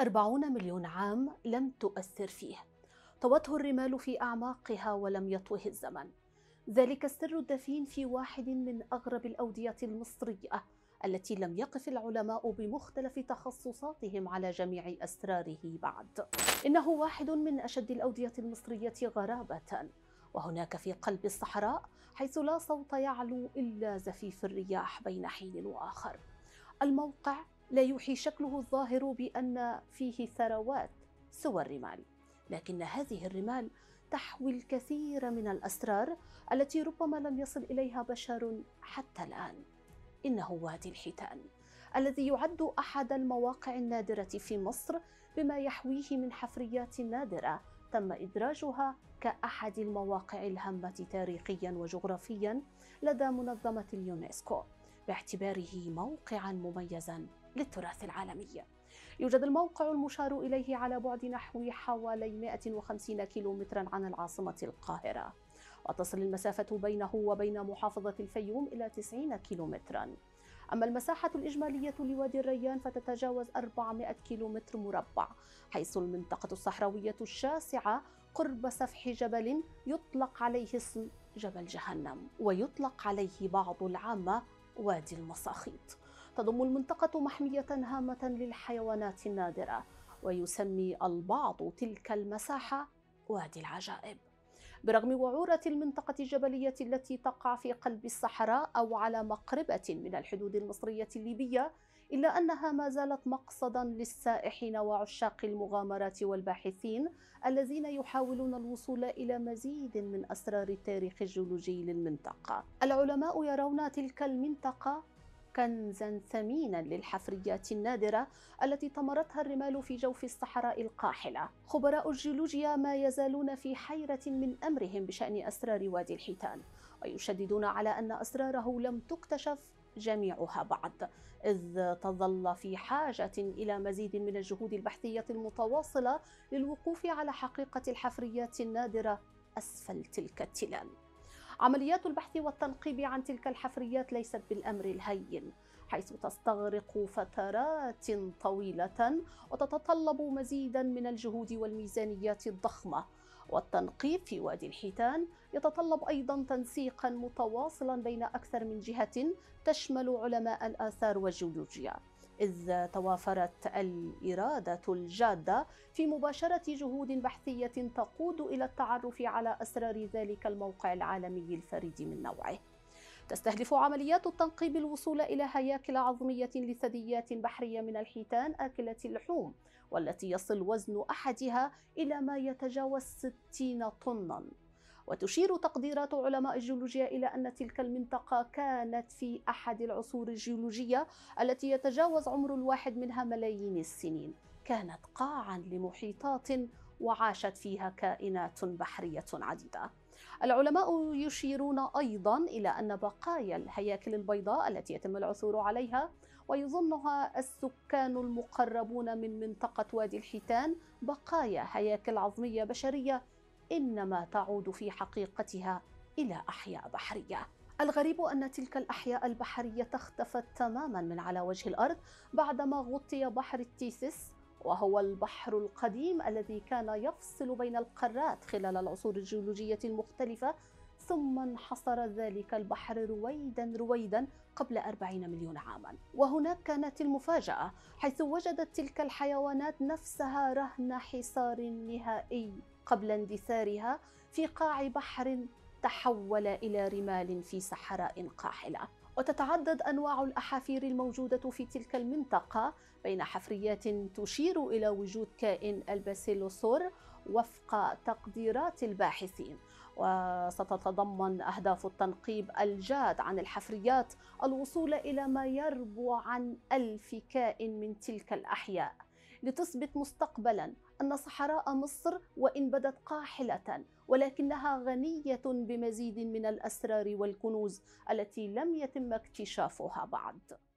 40 مليون عام لم تؤثر فيه، طوته الرمال في أعماقها ولم يطوه الزمن. ذلك السر الدفين في واحد من أغرب الأودية المصرية التي لم يقف العلماء بمختلف تخصصاتهم على جميع أسراره بعد. إنه واحد من أشد الأودية المصرية غرابة، وهناك في قلب الصحراء حيث لا صوت يعلو إلا زفيف الرياح بين حين وآخر. الموقع لا يوحي شكله الظاهر بأن فيه ثروات سوى الرمال، لكن هذه الرمال تحوي الكثير من الأسرار التي ربما لم يصل إليها بشر حتى الآن. إنه وادي الحيتان الذي يعد أحد المواقع النادرة في مصر، بما يحويه من حفريات نادرة تم إدراجها كأحد المواقع الهامة تاريخيا وجغرافيا لدى منظمة اليونسكو، باعتباره موقعا مميزا للتراث العالمي. يوجد الموقع المشار إليه على بعد نحو حوالي 150 كيلومترا عن العاصمة القاهرة، وتصل المسافة بينه وبين محافظة الفيوم إلى 90 كيلومترا. أما المساحة الإجمالية لوادي الريان فتتجاوز 400 كيلومتر مربع، حيث المنطقة الصحراوية الشاسعة قرب سفح جبل يطلق عليه اسم جبل جهنم، ويطلق عليه بعض العامة وادي المصاخيط. تضم المنطقة محمية هامة للحيوانات النادرة، ويسمي البعض تلك المساحة وادي العجائب. برغم وعورة المنطقة الجبلية التي تقع في قلب الصحراء أو على مقربة من الحدود المصرية الليبية، إلا أنها ما زالت مقصداً للسائحين وعشاق المغامرات والباحثين الذين يحاولون الوصول إلى مزيد من أسرار التاريخ الجيولوجي للمنطقة. العلماء يرون تلك المنطقة كنزاً ثميناً للحفريات النادرة التي طمرتها الرمال في جوف الصحراء القاحلة. خبراء الجيولوجيا ما يزالون في حيرة من أمرهم بشأن أسرار وادي الحيتان، ويشددون على أن أسراره لم تكتشف جميعها بعد، إذ تظل في حاجة إلى مزيد من الجهود البحثية المتواصلة للوقوف على حقيقة الحفريات النادرة أسفل تلك التلال. عمليات البحث والتنقيب عن تلك الحفريات ليست بالأمر الهين، حيث تستغرق فترات طويلة وتتطلب مزيدا من الجهود والميزانيات الضخمة. والتنقيب في وادي الحيتان يتطلب أيضا تنسيقا متواصلا بين أكثر من جهة تشمل علماء الآثار والجيولوجيا، إذ توافرت الإرادة الجادة في مباشرة جهود بحثية تقود إلى التعرف على أسرار ذلك الموقع العالمي الفريد من نوعه. تستهدف عمليات التنقيب الوصول إلى هياكل عظمية لثدييات بحرية من الحيتان آكلة اللحوم، والتي يصل وزن أحدها إلى ما يتجاوز 60 طناً. وتشير تقديرات علماء الجيولوجيا إلى أن تلك المنطقة كانت في أحد العصور الجيولوجية التي يتجاوز عمر الواحد منها ملايين السنين، كانت قاعاً لمحيطات وعاشت فيها كائنات بحرية عديدة. العلماء يشيرون أيضاً إلى أن بقايا الهياكل البيضاء التي يتم العثور عليها ويظنها السكان المقربون من منطقة وادي الحيتان بقايا هياكل عظمية بشرية، إنما تعود في حقيقتها إلى أحياء بحرية. الغريب أن تلك الأحياء البحرية اختفت تماماً من على وجه الأرض بعدما غطي بحر التيسيس، وهو البحر القديم الذي كان يفصل بين القارات خلال العصور الجيولوجية المختلفة، ثم انحصر ذلك البحر رويداً قبل 40 مليون عاماً. وهناك كانت المفاجأة، حيث وجدت تلك الحيوانات نفسها رهن حصار نهائي قبل اندثارها في قاع بحر تحول إلى رمال في صحراء قاحلة. وتتعدد أنواع الأحافير الموجودة في تلك المنطقة، بين حفريات تشير إلى وجود كائن الباسيلوسور وفق تقديرات الباحثين. وستتضمن أهداف التنقيب الجاد عن الحفريات الوصول إلى ما يربو عن 1000 كائن من تلك الأحياء، لتثبت مستقبلاً أن صحراء مصر وإن بدت قاحلة ولكنها غنية بمزيد من الأسرار والكنوز التي لم يتم اكتشافها بعد.